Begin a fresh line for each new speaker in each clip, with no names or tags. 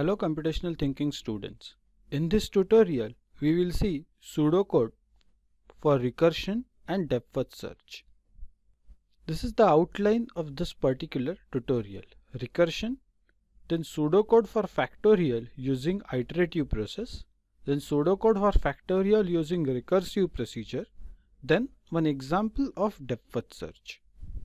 Hello computational thinking students. In this tutorial we will see pseudocode for recursion and depth first search. This is the outline of this particular tutorial. Recursion, then pseudocode for factorial using iterative process, then pseudocode for factorial using recursive procedure, then one example of depth first search.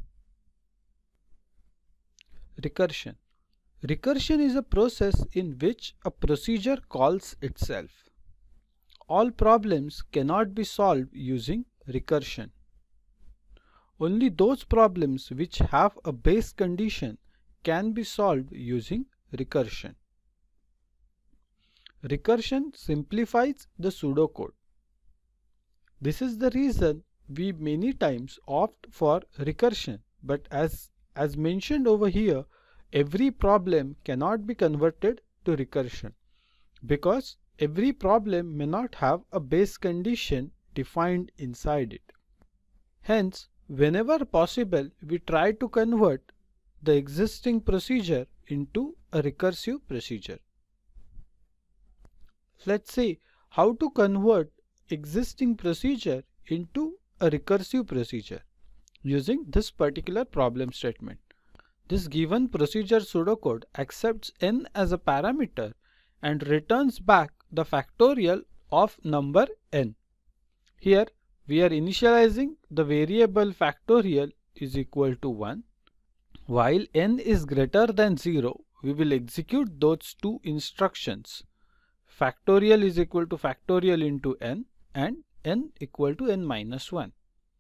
Recursion. Recursion is a process in which a procedure calls itself. All problems cannot be solved using recursion. Only those problems which have a base condition can be solved using recursion. Recursion simplifies the pseudocode. This is the reason we many times opt for recursion, but as mentioned over here, every problem cannot be converted to recursion because every problem may not have a base condition defined inside it. Hence, whenever possible, we try to convert the existing procedure into a recursive procedure. Let's see how to convert existing procedure into a recursive procedure using this particular problem statement. This given procedure pseudocode accepts n as a parameter and returns back the factorial of number n. Here we are initializing the variable factorial is equal to 1. While n is greater than 0, we will execute those two instructions. Factorial is equal to factorial into n and n equal to n minus 1.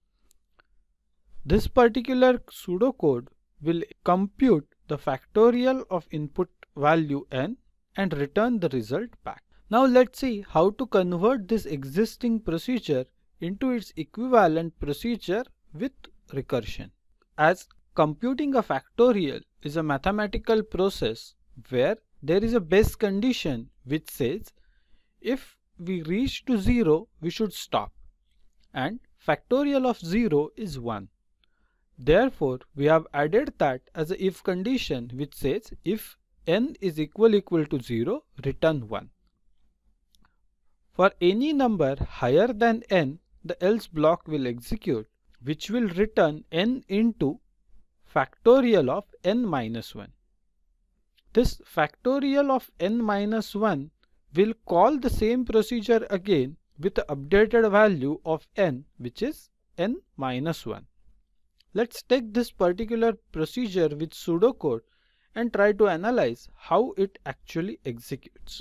This particular pseudocode will compute the factorial of input value n and return the result back. Now let's see how to convert this existing procedure into its equivalent procedure with recursion. As computing a factorial is a mathematical process where there is a base condition which says if we reach to 0 we should stop, and factorial of 0 is 1. Therefore, we have added that as a if condition which says if n is equal to 0, return 1. For any number higher than n, the else block will execute, which will return n into factorial of n minus 1. This factorial of n minus 1 will call the same procedure again with the updated value of n, which is n minus 1. Let's take this particular procedure with pseudocode and try to analyze how it actually executes.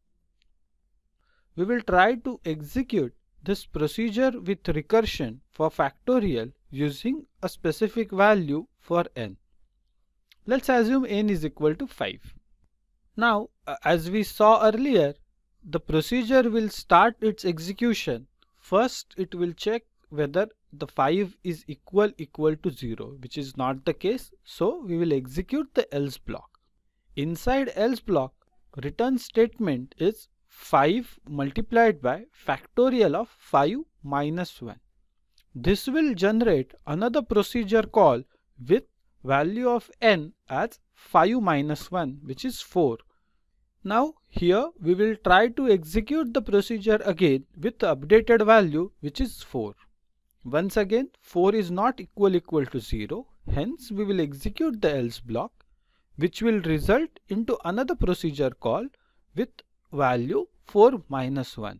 We will try to execute this procedure with recursion for factorial using a specific value for n. Let's assume n is equal to 5. Now, as we saw earlier, the procedure will start its execution. First, it will check whether the 5 is equal to 0, which is not the case, so we will execute the else block. Inside else block, return statement is 5 multiplied by factorial of 5 minus 1. This will generate another procedure call with value of n as 5 minus 1, which is 4. Now here we will try to execute the procedure again with the updated value, which is 4. Once again, 4 is not equal to 0, hence we will execute the else block, which will result into another procedure call with value 4 minus 1.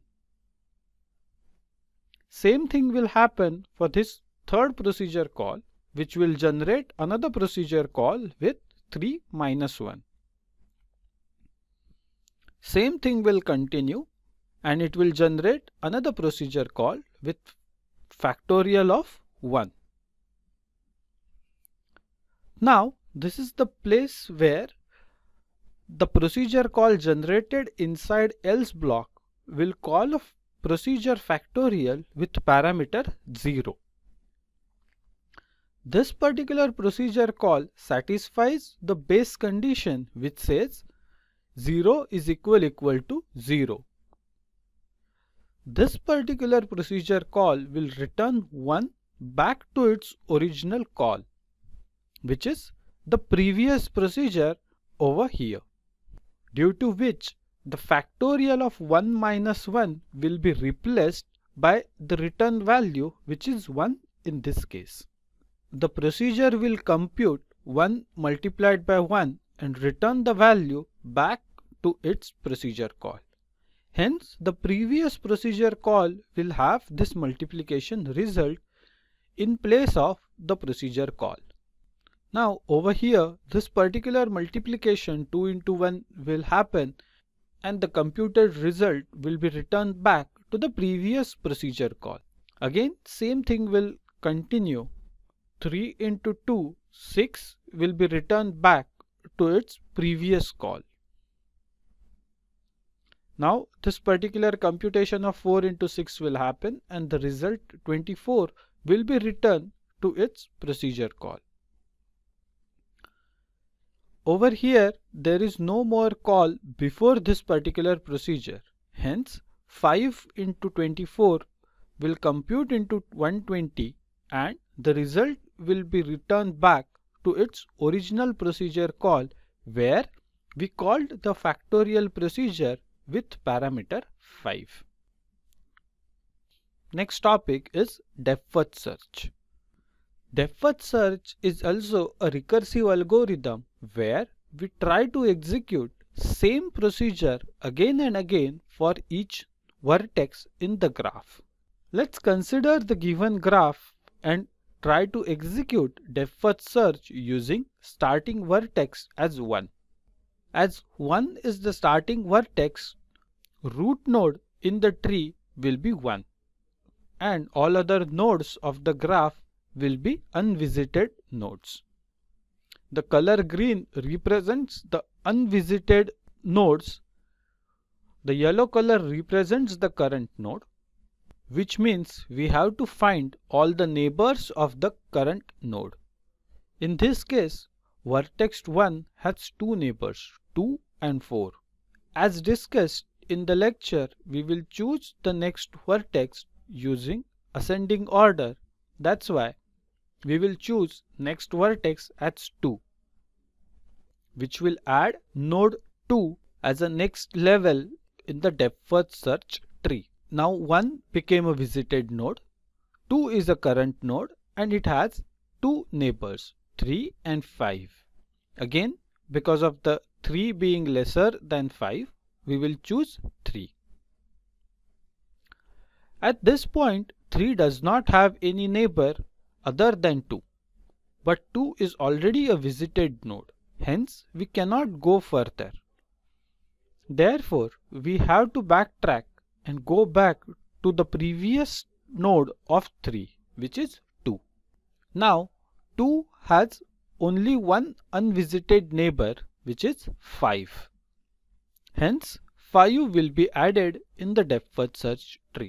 Same thing will happen for this third procedure call, which will generate another procedure call with 3 minus 1. Same thing will continue and it will generate another procedure call with factorial of 1. Now this is the place where the procedure call generated inside else block will call a procedure factorial with parameter 0. This particular procedure call satisfies the base condition which says 0 is equal to 0. This particular procedure call will return 1 back to its original call, which is the previous procedure over here. due to which the factorial of 1 minus 1 will be replaced by the return value, which is 1 in this case. The procedure will compute 1 multiplied by 1 and return the value back to its procedure call. Hence, the previous procedure call will have this multiplication result in place of the procedure call. Now over here, this particular multiplication 2 into 1 will happen and the computed result will be returned back to the previous procedure call. Again, same thing will continue. 3 into 2, 6 will be returned back to its previous call. Now this particular computation of 4 into 6 will happen and the result 24 will be returned to its procedure call. Over here, there is no more call before this particular procedure. Hence, 5 into 24 will compute into 120 and the result will be returned back to its original procedure call where we called the factorial procedure with parameter 5. Next topic is depth-first search. Depth-first search is also a recursive algorithm where we try to execute same procedure again and again for each vertex in the graph. Let's consider the given graph and try to execute depth-first search using starting vertex as 1. As 1 is the starting vertex, root node in the tree will be 1 and all other nodes of the graph will be unvisited nodes. The color green represents the unvisited nodes. The yellow color represents the current node, which means we have to find all the neighbors of the current node. In this case, vertex 1 has two neighbors, 2 and 4. As discussed in the lecture, we will choose the next vertex using ascending order. That's why we will choose next vertex as 2, which will add node 2 as a next level in the depth-first search tree. Now 1 became a visited node, 2 is a current node and it has two neighbors, 3 and 5. Again, because of the 3 being lesser than 5, we will choose 3. At this point, 3 does not have any neighbor other than 2, but 2 is already a visited node, hence we cannot go further. Therefore, we have to backtrack and go back to the previous node of 3, which is 2. Now 2 has only one unvisited neighbor, which is 5. Hence 5 will be added in the depth-first search tree.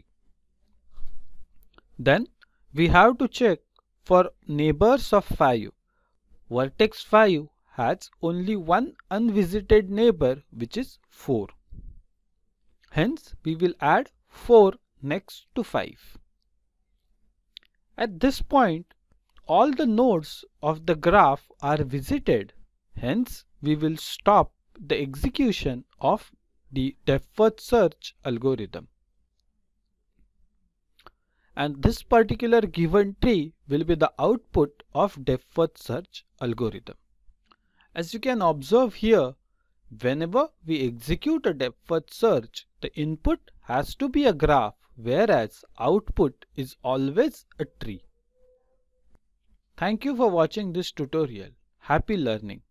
Then we have to check for neighbors of 5. Vertex 5 has only one unvisited neighbor, which is 4. Hence we will add 4 next to 5. At this point, all the nodes of the graph are visited. Hence we will stop the execution of the depth-first search algorithm. And this particular given tree will be the output of depth-first search algorithm. As you can observe here, whenever we execute a depth-first search, the input has to be a graph, whereas output is always a tree. Thank you for watching this tutorial. Happy learning.